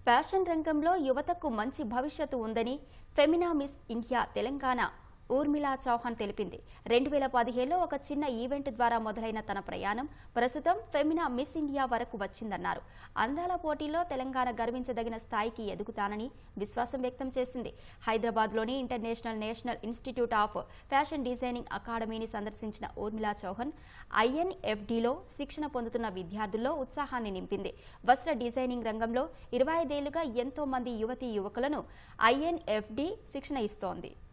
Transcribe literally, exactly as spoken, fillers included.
Fashion రంగంలో యువతకు మంచి భవిష్యత్తు ఉందని Femina Miss India Telangana Urmila Chauhan తెలిపింది. రెండు వేల పదిహేనులో ఒక చిన్న ఈవెంట్ ద్వారా మొదలైన తన ప్రయాణం ప్రస్తుతం ఫెమినా మిస్ ఇండియా వరకు వచ్చిందన్నారు. అందాల పోటీలో తెలంగాణ గర్వించదగిన స్థాయికి ఎదుగుతానని విశ్వాసం వ్యక్తం చేసింది. హైదరాబాద్లోని international national institute of fashion designing అకాడమీని సందర్శించిన ఊర్మిళా చౌహాన్ ఐఎన్ఎఫ్డిలో శిక్షణ పొందుతున్న విద్యార్థుల్లో ఉత్సాహాన్ని నింపింది. వస్త్ర డిజైనింగ్ రంగంలో ఇరవై ఐదేళ్లుగా ఎంతో మంది యువతీ యువకులను ఐఎన్ఎఫ్డి శిక్షణ ఇస్తోంది.